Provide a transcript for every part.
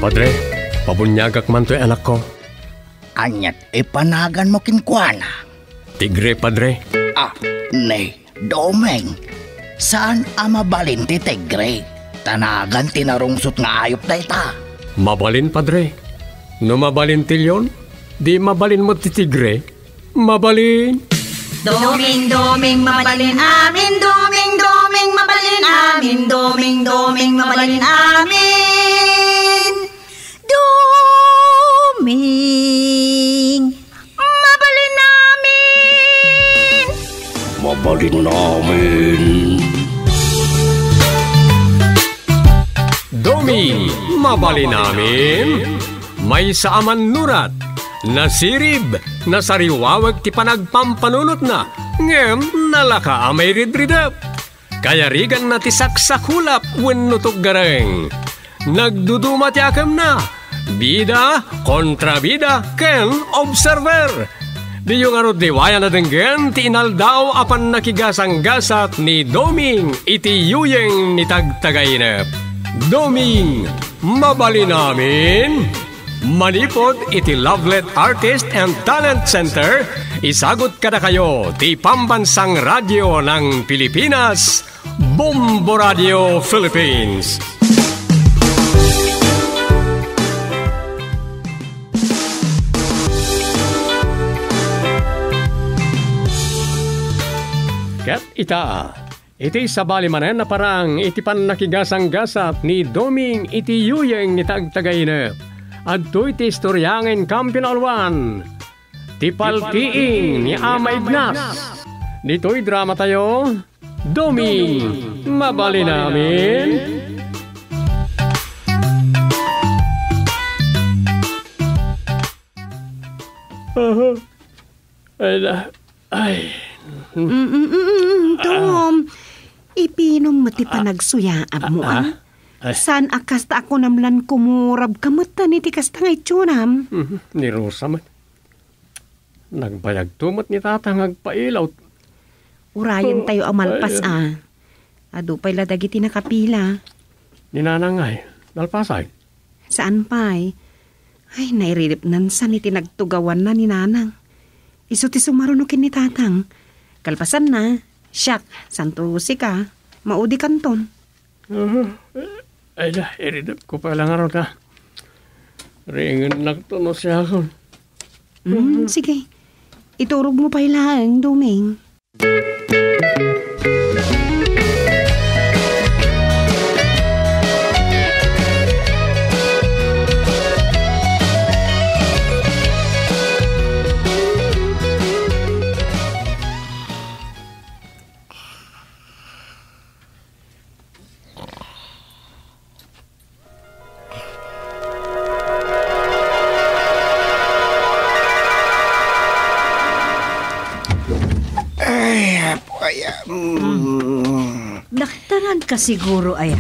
Padre, pabunyagak man to'y anak ko. Anyat ipanagan mo kinkwana. Tigre, Padre. Nay, Domeng. Saan mabalin ti Tigre? Tanagan tinarungsot nga ayop na ita. Mabalin, Padre. No mabalin tilyon, di mabalin mo ti Tigre. Mabalin. Doming, doming, mabalin amin. Doming, doming, mabalin amin. Doming, doming, mabalin amin. Doming, mabalin amin. Mabalin namin. Doming, mabalin namin. May saaman nurat. Nasirib, nasariwawag ti panagpampanunot na. Ngem, nalaka amay ridridap. Kaya rigan na ti saksakulap wenno gareng. Nagduduma ti akam na. Bida, kontrabida, ken observer. Di yung arod diwaya na denggen ti inaldaw apan nakigasang-gasat ni Doming iti yuyeng ni tagtagainep. Doming, mabalin namin. Manipod iti Lovelet Artist and Talent Center, isagot kada kayo ti Pambansang Radyo ng Pilipinas, Bombo Radio Philippines. Kat ita, iti sabali manen na parang iti pan nakigasang-gasat ni Doming iti yuyeng ni tagtagainep. At to'y ti istoryangen Kampinalwan, ti paltiing ni Ama Ignas. Dito'y drama tayo, Doming, mabalin namin. Tom, ipinom mo ti panagsuyaan mo, San akas ta ako namlan kumurab kamutan iti kasta nga itsunam? Ni Rosa man. Nagbayag tumat ni tatang agpailaw. Urayan tayo amalpas Ado pa'y ladag iti nakapila. Ni nanangay, nalpasay. Saan pa'y? Ay, nairirip nan san iti nagtugawan na ni nanang. Iso ti sumarunukin ni tatang. Kalpasan na. Siyak, santusi ka. Maudi kanton. Ay da, iridap ko pa lang araw ta. Ringan nagtuno siya ako. Sige, iturog mo pa ilang, Doming. Nakitaran ka siguro, aya.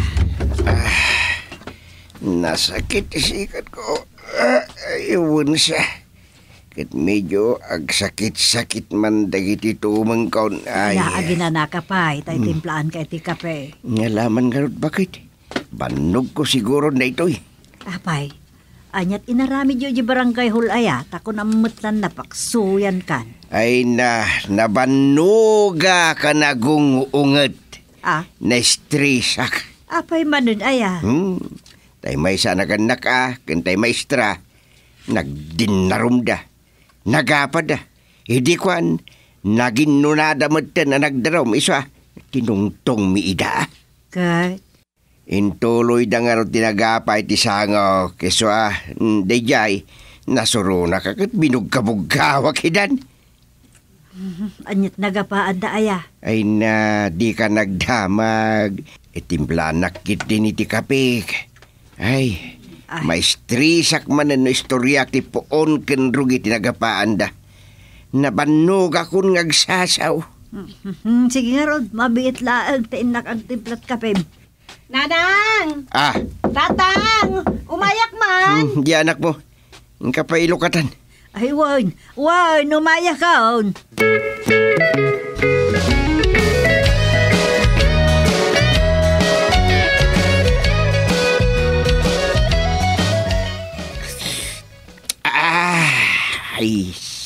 Nasakit isikat ko. Iwan siya. Kat medyo agsakit-sakit man dagiti tumang kaon. Naaginana ka pa, itay timplaan ka iti kape. Ngalaman ka rin bakit? Banog ko siguro na ito'y. Apay, anyat inarami jo di barangay hul aya, tako na mutlan na paksuyan kan. Ay nabanuga ka na gungungat. Na-stressak. Apay manun aya. Tay may sanaganak kantay maestra. Nagdinarumda. Nagapad Hindi kwan, naginunada mo na nagdarom. Isa, tinungtong miida. Kay? Intuloy da nga rin tinagapay ti sangaw. Keswa, dayjay, nasuro na kakat binugkabugkawa kidan. Anyat nagapaan da aya. Ay na, di ka nagdamag. Itimplanak kit din iti kapik. Ay, maistrisak man no istorya ti poon ken rugi tinagapaan da. Nabanog akong ngagsasaw. Sige nga Rod, mabiit laag tainak ang timplat kape. Nanang! Tatang! Umayak man! Di anak mo, ang kapailukatan. Ay, wan, umayak ka.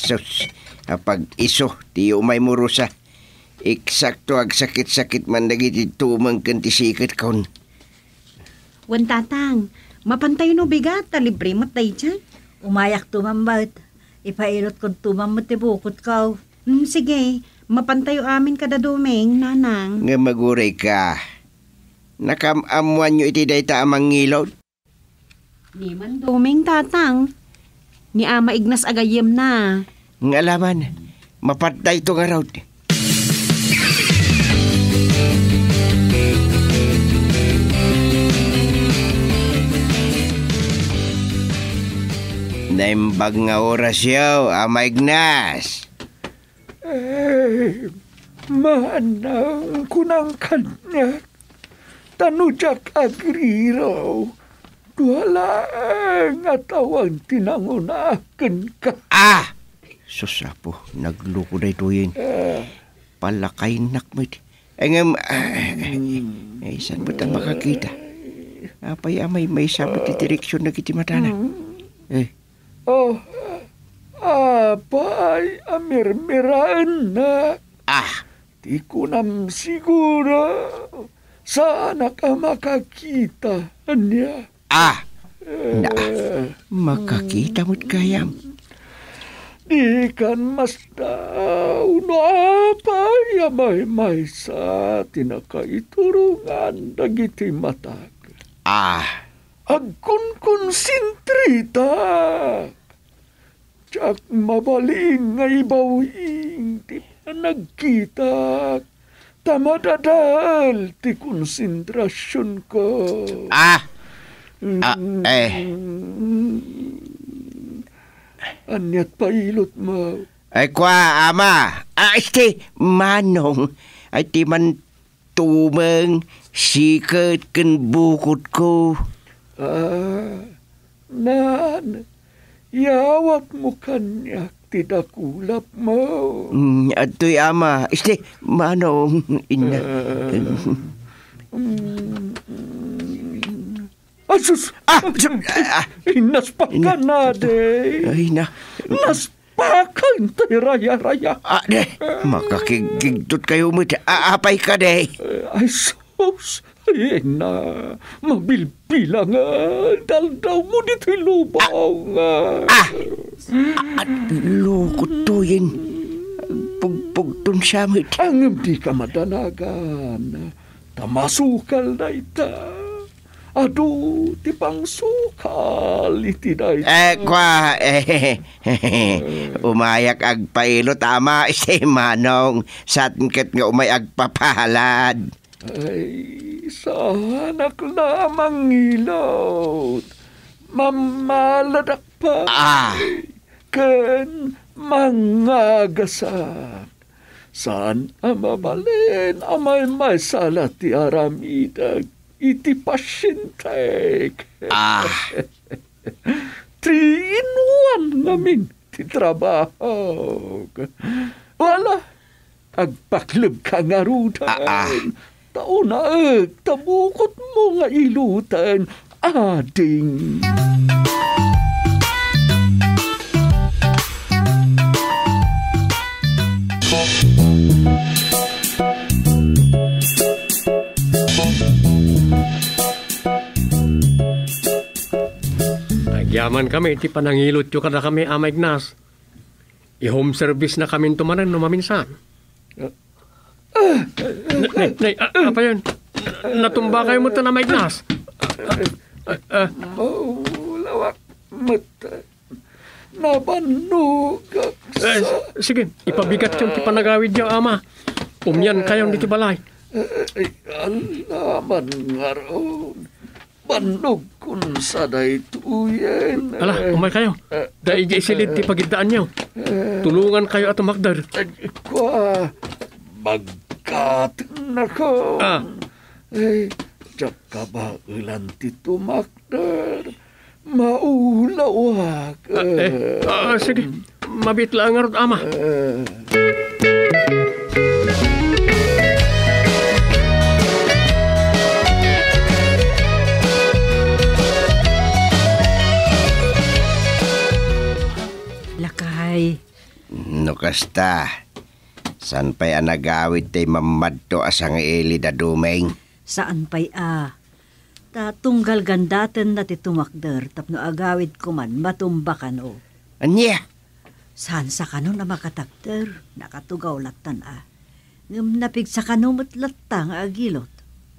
Sus, apag iso, ti umay murusa. Eksakto ag sakit-sakit man dagiti tumang kantisikit kon. Wan tatang, mapantay no bigat, libre matay dyan. Umayak tumambad. Ipailot kong tumamot ibukot ka. Sige, mapantayo amin kada dumeng, nanang. Nga maguray ka. Nakamamuan nyo iti dayta amang ngilod? Di man dumeng tatang. Ni ama ignas agayem na. Nga laman, mapatay to nga raw. Naimbag nga oras yaw, Ama Ignas. Manang kunang kanya. Tanujak agriraw. Wala nga tawang tinangunakan ka. Susapo, nagluko na ito yun. Palakay nakmat. Saan ba tayo makakita? Apay amay may sabot di direksyon na kiti matana. Apay amirmiraan na. Di ko nam siguro saan ka makakita niya. Makakita mo't kayam. Di kan mas daw no apay amay sa tinakaiturungan dagiti matag. Agkun sintrita. Tsak mabaling nga ibawing di pa nagkita. Tamadadal ti konsentrasyon ko. Anyat pailot mo. Ay kwa, Ama. Manong. Ay ti man tumang sikat kan bukod ko. Nan, yawak mo kanyak tidakulap mo. Ato'y Ama. Manong. Ina. Asus! Naspakan na, de. Ay na. Naspakan tayo raya-raya. Makakigigtot kayo mo. Apay ka, de. Ay, sus. Ay na. Mabilbilang daldaw mo dito lubaw nga. At lukot to yun. Pugpugtun siya mo. Ang di ka madanagan. Tamasukal na ita. Adu, ti pang sukal iti day. Umayak agpailot, Ama, Manong. Satngket nga umay agpapalad. Ay, sanak lamang ilot. Mamaladak pa. Ken mangagasak. Saan amabalin amay may salat ti aramidag. Iti pasyente. 3-in-1 namin ti trabaho. Wala. Agpaklub ka nga rutan. Tauna tabukot mo nga ilutan. Ading. Yaman kami, iti panangilot yung kada kami, Ama Ignas. I-home service na kami tumanan no maminsan. Apa yun? Natumba kayo mo ito na, Ama Ignas. Lawak mata. Nabanog. Sige, ipabigat yung tipanagawid niyo, Ama. Umyan kayong dito balay. Alaman nga ron. Banog kun sa daytuyen. Ala, umay kayo. Dahil isilid ti pagidaan niyo. Tulungan kayo at umakdar. Kwa, magkat na ko. Diyak ka ba ilan ti tumakdar? Maulawak. Sige, mabitla ang arot, Ama. kasta. San pa'y anagawid tay mamadto asang ili da dumeng? Saan pa'y tatunggal gandaten na titumakder tapno agawid ko man matumbakan o. Anya? Saan sa kano na makatakder? Nakatugaw latan Ngam napig sa kanumot latang agilot.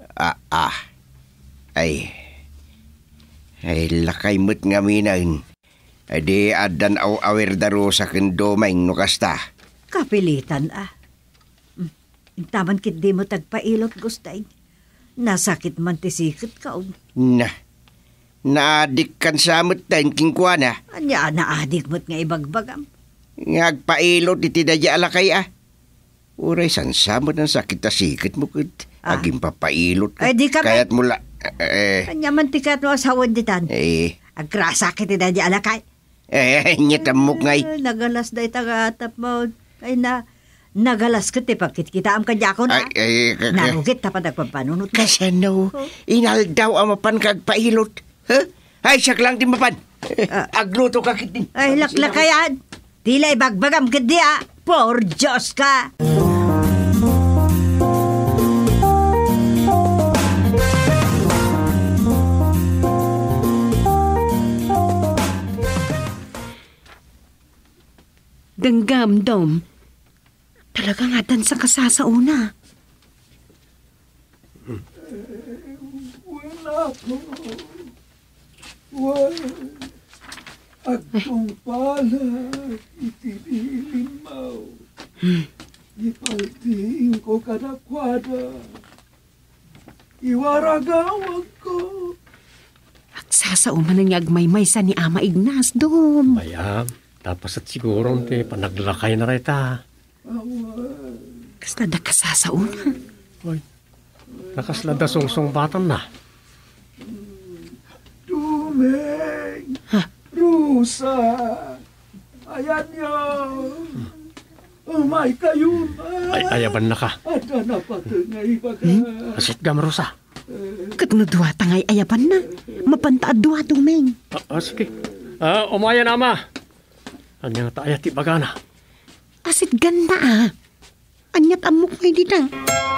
Ay lakay mo't nga minan. Adi adan awer daro sa kendomeng no kasta. Kapilitan Taman kit di mo tagpailot gustay. Nasakit man tisikit ka Naadik kan samot tayo kingkwana. Anya naadik mo't nga ibagbagam. Ngagpailot iti dadya alakay Uray san samot ang sakit na sikit mo kud. Aging papailot ka. Ay di ka Kaya't mula. Anya man tikat mo asawad ditan. Agrasakit ti dadya alakay. Nyatamok ngay. Nagalas da itagatap mo. Ay nagalas ka ti pagkit kita am kadya ko na. Narugit tapad agpapanunot. Kasano? Inaldaw ang mapan kagpailot. Ay siyak lang din mapan. Agluto ka kitin. Ay laklakayan. Tila ibagbagam ka di Por Diyos ka. Danggam, Dom. Talaga nga dan sa kasasauna. Wala po. Wala. Agtong pala. Itinilimaw. Ipalting ko kadakwada. Iwaragawag ko. Agsasauman ang agmaymay sa ni Ama Ignas, Dom. Bayam. Tapos at siguro panaglakay na rita. Kasta da kasasauna. Oy, nakaslada sungsong batan na. Dumeng! Rusa! Ayan niyo! Umay kayo na! Ay, ayaban na ka. Ada na patungay baga. Asit gam, Rosa. Katnudwa tangay ayaban na. Mapantaad duwa, Dumeng. Sige. Umaya na, Ama. Anyang taaya ti bagana. Asit ganda Anyat amok may dita.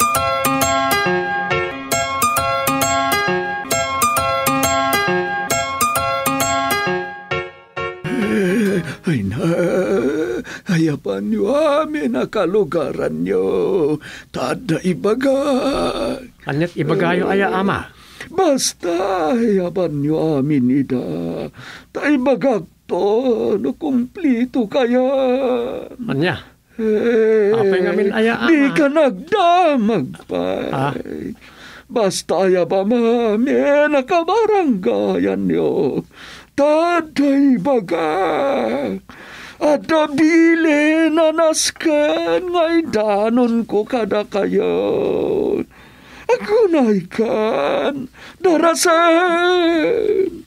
Ay na, hayapan niyo amin na kalugaran niyo. Tada ibaga. Anyat ibagayo aya, Ama. Basta hayapan niyo amin ida. Ta ibagag no kumplito kaya. Anya? Apay ngamin aya, Ama. Di ka nagdamag pa. Basta aya pa mami nakabaranggayan niyo. Taday baga. At nabili na nasken ngay danon ko kada kayo. Agunay kan darasan.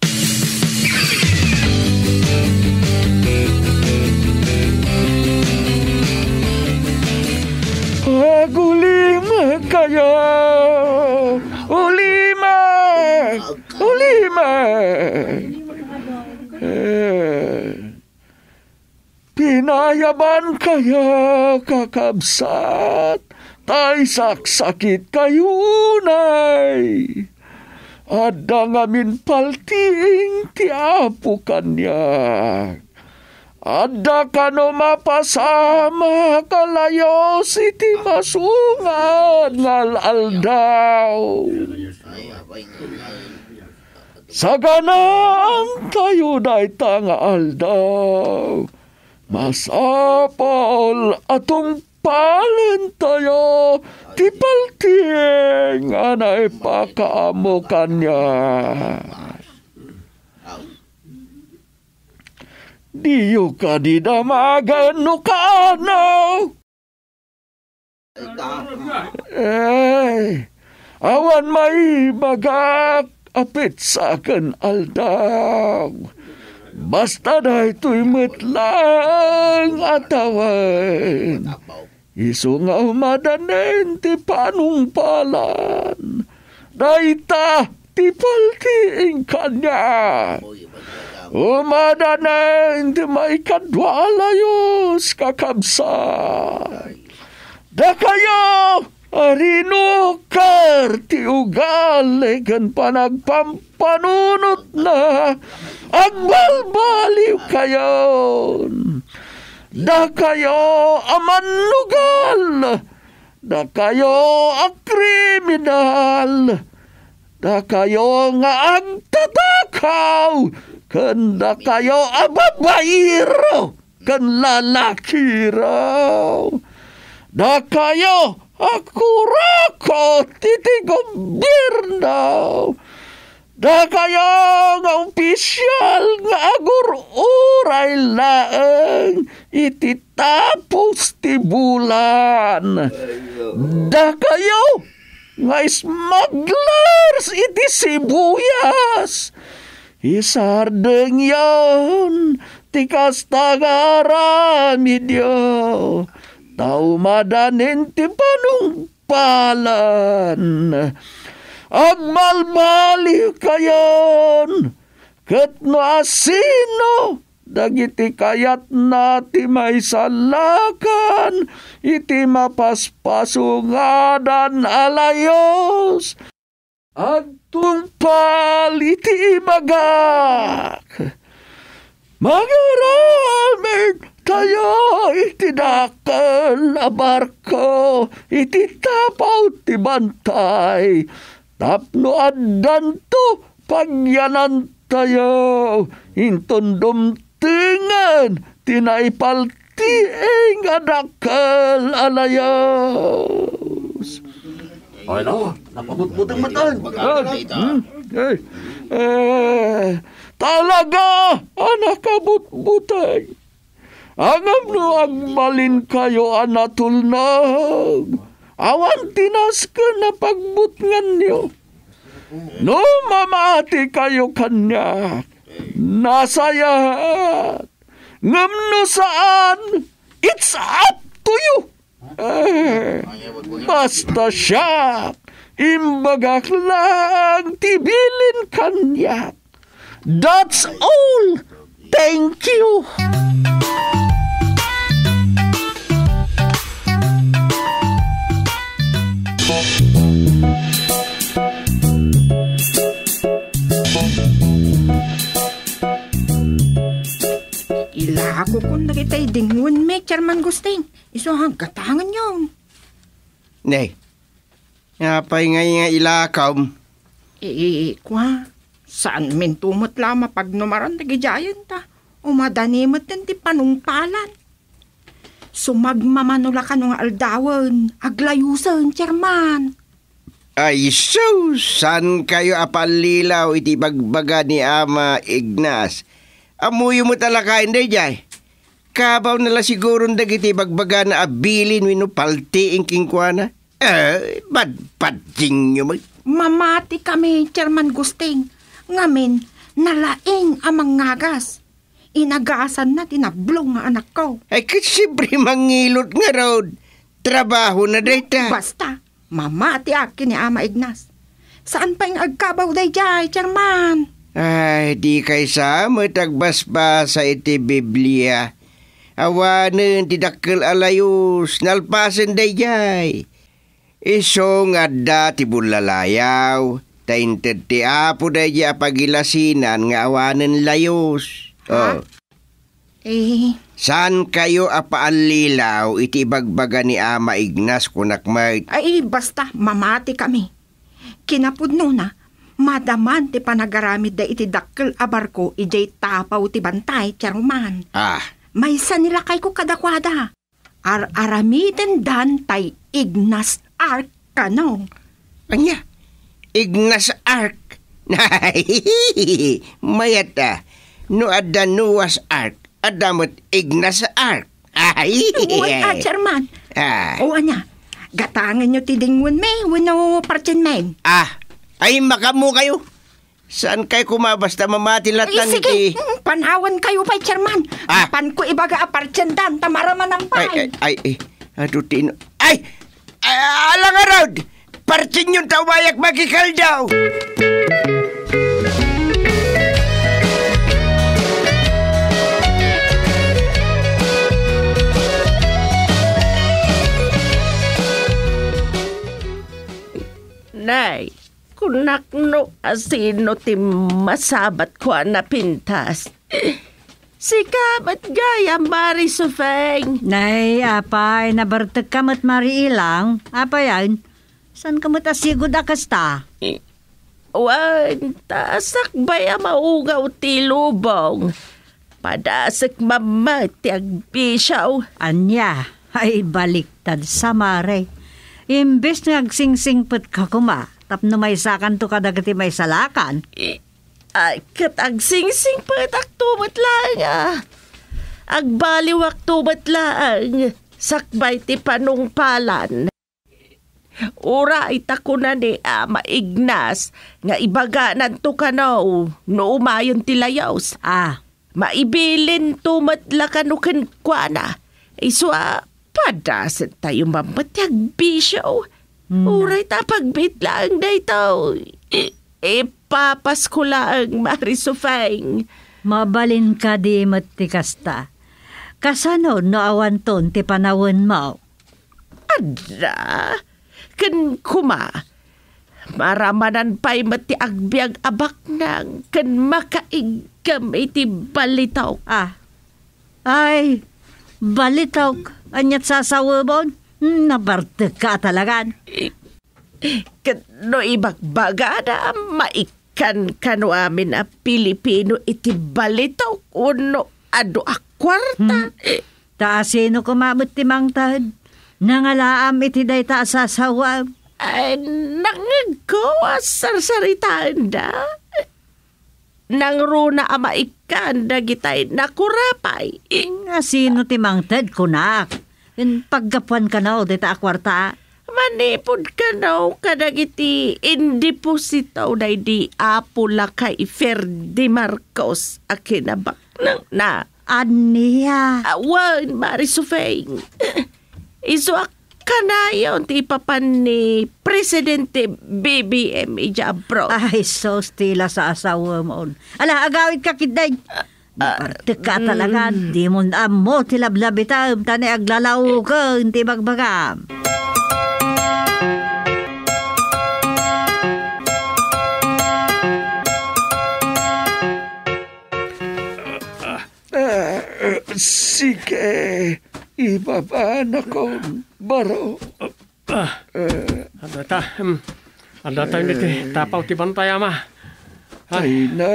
Ulima kayo, ulima. Pinayaban kaya kakabsat, tay saksakit kayo nay. Ada ngamin palting ti apo kanya. Ada kano mapasama kalayo siti masungan ngal aldaw. Saganang tayo day tanga aldaw. Masapol atong palen tayo ti palting anay pakaamo kanya. Diyo ka di damagan no kanaw. Awan may bagak apit sa akin aldaw. Basta na ito'y metlang atawan. Iso nga umadanen ti panungpalan. Daita ti palting kanya. Umadanen ti may kadwa alayos kakabsat. Da kayo arinukar ti ugali kan panagpampanunot na agbalbaliw kayon. Da kayo amanugal, da kayo akriminal, da kayo nga agtatakaw, kan da kayo ababairo, kan lalaki raw. Da kayo akurakot iti gobyerno. Da kayo nga opisyal nga agur-uray laeng iti tapos ti bulan. Da kayo nga smugglers iti sibuyas. Isardeng yon ti kastagaramidyo. Taumadanin ti panungpalan. Agmalbali kayon, ket no asino, dagiti kayat na ti may salakan, iti mapaspasungadan alayos, agtungpal iti magak. Magaramid tayo iti dakal a barko, iti tapaw ti bantay. Tapno addan to pagyanan tayo, inton dumtingan, tinaipalti nga dakal alayos. Ay no, napabutbutang matan. Talaga, anak kabutbutay. Angam no agmalin kayo anatulnog. Awan tinas ka na pagbutngan niyo. No mamati kayo kanya, nasayat. Ngam no saan, it's up to you. Basta siya, imbagak lang tibilin kanya. That's all. Thank you. Ako kung nakitay dingun me, Chairman Gusting. Iso hanggatangan yun. Nay, napay nga ilakaw. Kwa, saan min tumot lama pag numaran nagijayan ta? Umadanimot din ti panungpalan. Sumagmamanula ka nung aldawan, aglayusan, Chairman. Ay, so, san kayo apalilaw iti bagbaga ni Ama Ignas? Amuyo mo talakain day jay. Kabaw nala siguro dagiti bagbaga na abilin wino palti ing kingkwana. Badpadjing nyo mo. Mamati kami, Chairman Gusting. Ngamin, nalaing amang ngagas. Inagasan na tinablong nga anak ko. Ay, kasibri mangilot nga road. Trabaho na dayta. Basta, mamati akin ni Ama Ignas. Saan pa yung agkabaw day jay, Chairman? Ay, di kay sa matagbasba sa iti Biblia. Awanen ti dakkel alayos, nalpasen day jay. Iso nga da ti bulalayaw, tainted ti apo day jay apagilasinan nga awanen layos. Oh. Saan kayo apaalilaw iti bagbaga ni Ama Ignas kunak may... Ay, basta mamati kami. Kinapudno na, madaman ti panagaramid da iti dakkel a barko ijay tapaw ti bantay, Chairman. May sanila kay ko kadakwada. Aramiden dan tay Ignas Ark kanong. Anya? Ignas Ark? Mayata. No adda Noah's Ark. Adamot Ignas Ark. Ay! Uwan Chairman. O anya, gatangan nyo ti dingun me, wano parchen men. Ay makamu kayo. Saan kayo kumabasta mamatilat lang sige, panawan kayo pa, Chairman. Pan ko ibaga apartyendan, tamaraman ang pay. Adutin. Alang araw, partyen yung tawayak magikal daw. kunak no asino ti masabat ko na pintas. Si kamat gaya Mari Sufeng. Nay, apay, nabartag kamat Mari Ilang. Apa yan? San kamat asigod akasta? Wan, tasak baya maugaw ti lubong. Padasak mamati agbisaw. Anya, ay baliktad sa Mare. Imbes nga agsingsingpet ka kuma, tapno may sakan to kadagati may salakan. Ay, kat agsingsing patak tumat lang Agbaliwak tumat lang. Sakbay ti panungpalan. Ura itako na ni maignas nga ibaganan to ka no umayon ti layaws. Maibilin tumatla ka no kwa na. Iswa, padasan tayo mamatyag bisyo. Uray tapagbit lang na ito. Ipapas ko lang, Mari Sufeng. Mabalin ka di matikasta. Kasano no awanton ti panawin mo? Adra, kan kuma. Maramanan pa'y mati agbyag abak nang kan makaigam iti balitaw. Ay, balitaw anyat sasawabon. Nabarte ka talagan. No ibagbaga na maikan kano amin a Pilipino iti balitaw uno ado akwarta. Taasino kumabot ti mangtad. Nangalaam iti day ta sasawab. Ay, nangagawa sarsaritaan da. Nang runa ama ikan da gitay nakurapay. Sino ti mangtad kunak? Paggapuan ka na o dita akwarta. Manipod ka na o kadagiti indipositaw na di apula kay Ferdi Marcos akinabak na. Aniya? Awan, Mari Sufeng. Isuak ka na yun ti papan ni Presidente BBM ijabro. Ay, so stila sa asawa mo. Ala, agawit ka kiday. Parte ka talaga. Di mo mo tilablabitam. Tani aglalaw ka. Hindi bagbagam. Sige, ibaba na ko, baro. Adata hindi tapaw ti bantay ama. Ay na,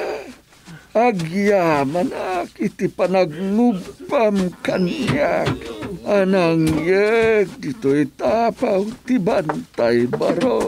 agyaman iti panagnubam kanyak. Anang yek, dito'y tapaw ti bantay, baro.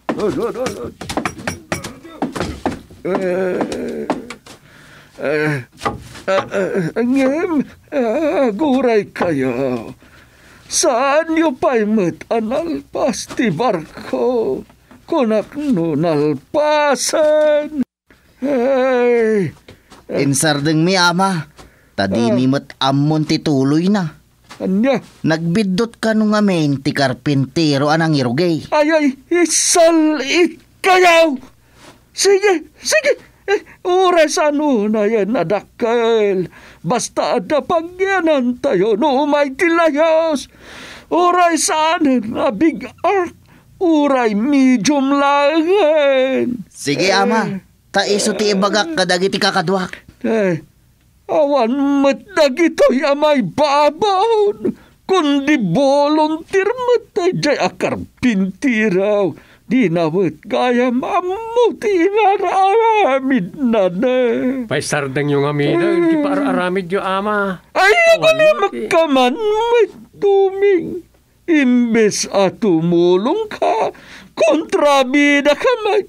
Ngem, guray kayo. Saan nyo pa'y matanalpas ti barko? Kunak no nalpasan. Ay. Insardeng mi ama. Tadi mi amon ti tuloy na. Anya? Nagbidot ka nung amin ti karpintero anang irugay. Ay, isalit kayaw. Sige. Oras ano na yan nadakal. Basta ada pagyanan tayo no umay tilayos. Oray saan na big ark. Oray medium langan. Sige ama. Taiso ti ibagak kadagiti kakadwak. Awan matagito'y amay babon. Kundi volunteer matay jay akarpintiraw. Di nawit gaya mamuti inaramid na na. Pay sardang yung amina, hindi pa aramid yung ama. Ay, ako na magkaman, may tuming. Imbes at tumulong ka, kontrabida ka may.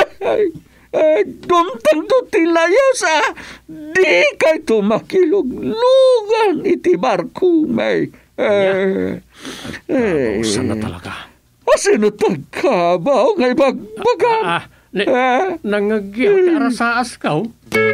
Dumtang to tilayos di kay tumakiluglugan iti barko may. Usan na talaga. Sino tagkabaw ngay bagbagan? Nangagyan ka sa askaw?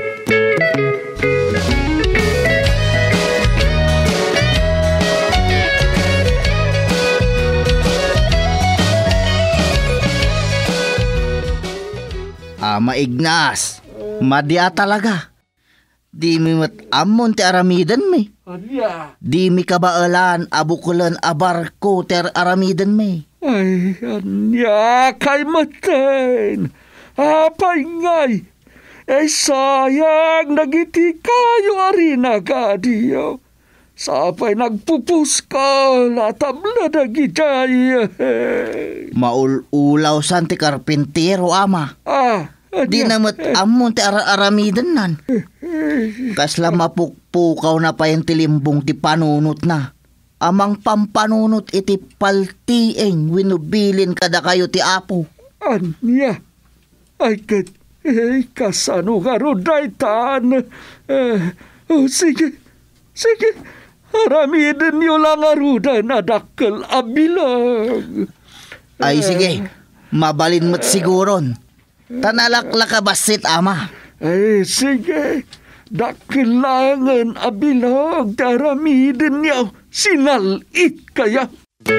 Maignas. Madya talaga. Di mi amon ti aramidan mi. Di mi kabaalan abukulan abarko ter aramidan mi. Ay, anya kay maten. Apay ngay. Ay sayang nagiti kayo arina gadiyo. Sapay nagpupus ka latabla dagiday. Maululaw san ti karpintero, ama. Di namat amon ti aramidan nan. Kasla mapukpukaw na pa yung tilimbong ti panunot na. Amang pampanunot iti paltieng winubilin kada kayo ti apo. Anya? Ay kat, kasano nga ro daytan. Sige. Haramidin nyo lang aruda na dakkel abilang. Ay sige, mabalin mo't siguron. Tanalaklaka basit, ama. Ay sige, dakilangan abilang haramidin nyo. Sinalit kaya.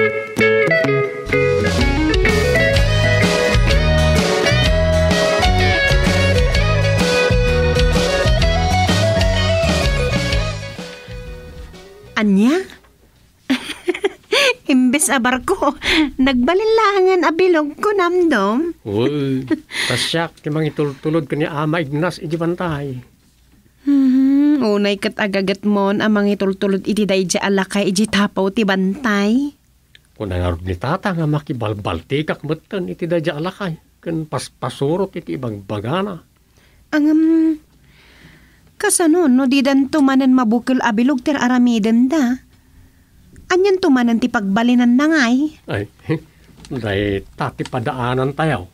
Anya? Imbes abar ko, nagbalinlangan abilog ko namdom. Uy, tasyak, timang itultulod ka ni Ama Ignas iti bantay. Unay kat agagat mon amang itultulod iti dayja alakay iti tapaw ti bantay. Kung nangarod ni tata nga makibalbalti kakmatan iti dadya alakay, kan paspasurot iti ibang bagana. Kasano no di dan tumanan mabukil abilog ter aramiden da. Anyan tumanan ti pagbalinan na ngay. Ay, day tati padaanan tayo.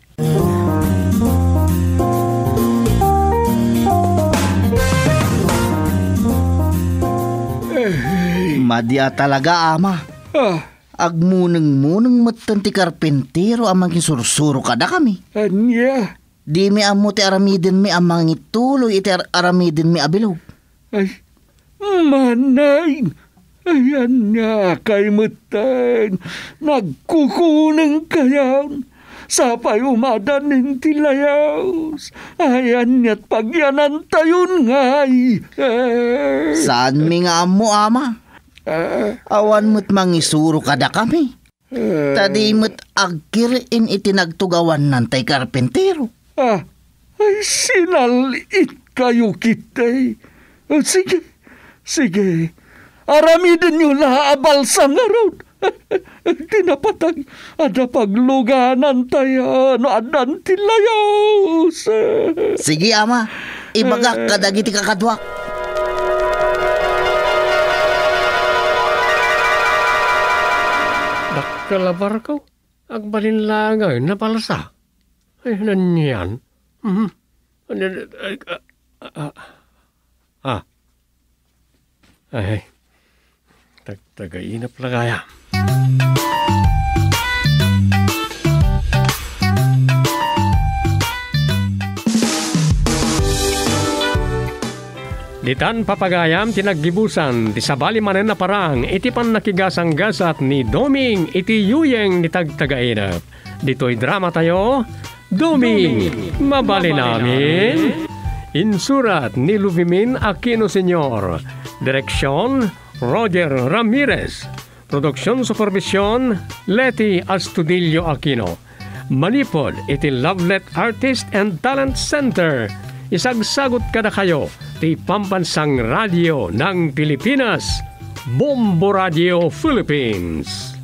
Madya talaga, ama. Agmuneng-muneng matan ti karpintero amang kisursuro kada kami. Anya? Di mi amo ti aramiden mi amang ituloy iti aramiden mi abilog. Ay, manay. Ayan nga kay matan. Nagkukunang kayan. Sapay umadanin ti layas. Ayan nga't pagyanan tayon ngay. Saan mi nga amo, ama? Awan mo't mangisuro kada kami. Tadi mo't agkirin iti nagtugawan nantay karpentero. Ay sinalit kayo kitay. Sige. Aramidin nyo laabal sa ngaron. Tinapatag ada pagluganan tayo no adan tilayos. Sige, ama. Ibagak kadagiti kakadwak. Kalabar ko, agbalinlangay na palasa. Ay, nanyan. Ay, tagainap lang kaya. Ditan papagayam tinaggibusan ti sabali manen na parang iti pan nakigasang-gasat ni Doming iti yuyeng ni tagtagainap. Dito'y drama tayo, Doming, mabali namin. Insurat ni Luvimin Aquino Sr. Direksyon, Roger Ramirez. Produksyon supervision, Leti Astudillo Aquino. Manipod iti Lovelet Artist and Talent Center. Isagsagot kada kayo ti Pambansang Radio ng Pilipinas, Bombo Radio Philippines.